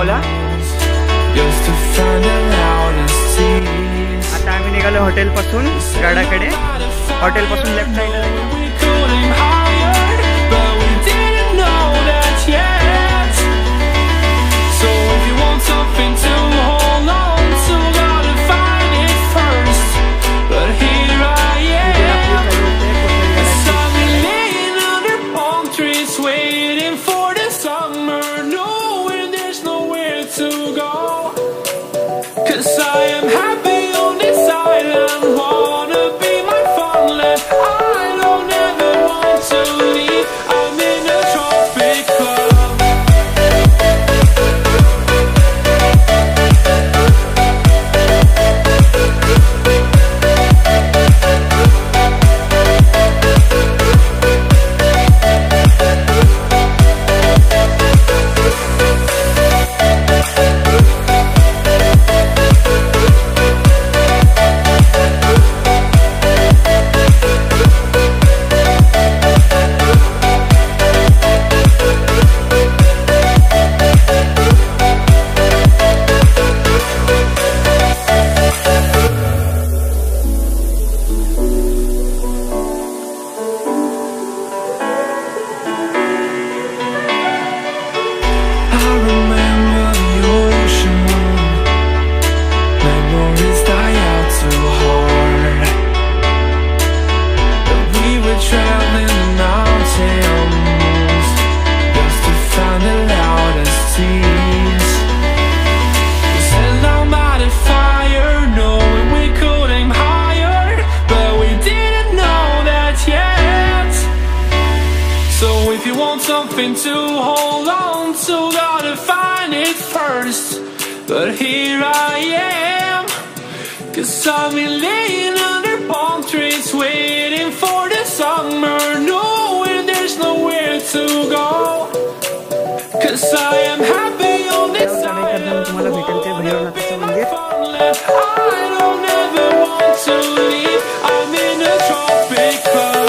पावला. आता आम्ही निघालो हॉटेलपासून गडाकडे. हॉटेलपासून लेफ्ट साईडला something to hold on to, gotta find it first. But here I am, 'cause I've been laying under palm trees waiting for the summer, knowing there's nowhere to go. 'Cause I am happy on this island, I don't ever want to leave. I'm in a tropic club.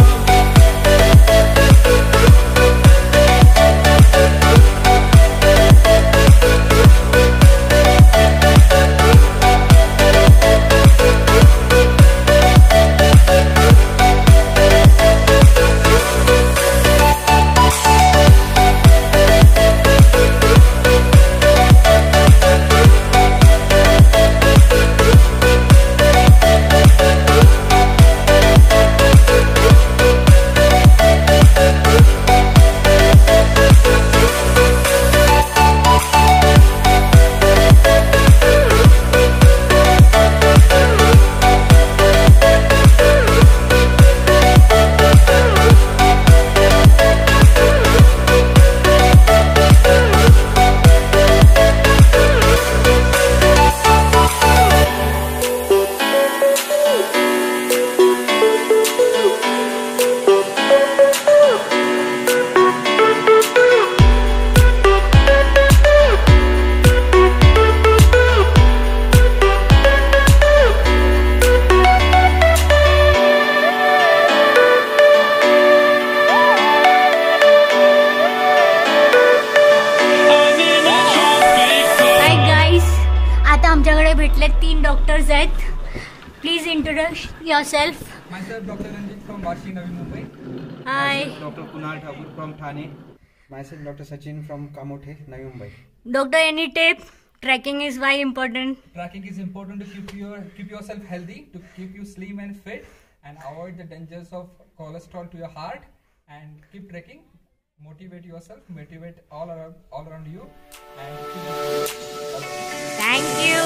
आमच्याकडे भेटले 3 doctors आहेत. Please introduce yourself. Myself Dr. Ranjit from Varshi, Navi Mumbai. Hi. Dr. Kunal Thakur from Thane. Myself Dr. Sachin from Kamothe, Navi Mumbai. Doctor, any tip? Trekking is why important. Trekking is important to keep yourself healthy, to keep you slim and fit, and avoid the dangers of cholesterol to your heart. And keep trekking. Motivate yourself, motivate all around you, and keep Thank you.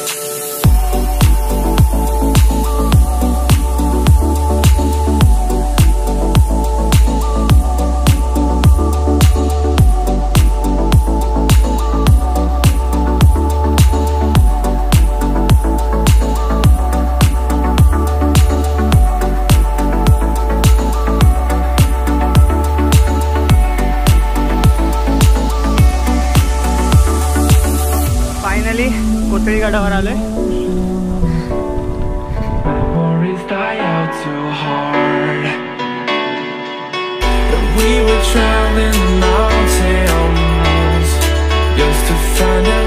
Kothali गडावर आलोय. Memories die out too hard. We were traveling the mountains just to find a